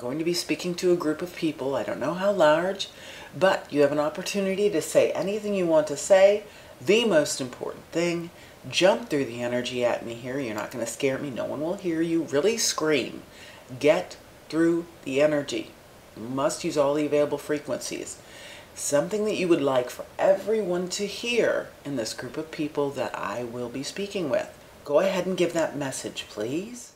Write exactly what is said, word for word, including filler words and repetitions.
going to be speaking to a group of people. I don't know how large, but you have an opportunity to say anything you want to say. The most important thing, jump through the energy at me here. You're not going to scare me. No one will hear you. Really scream. Get through the energy. You must use all the available frequencies. Something that you would like for everyone to hear in this group of people that I will be speaking with. Go ahead and give that message, please.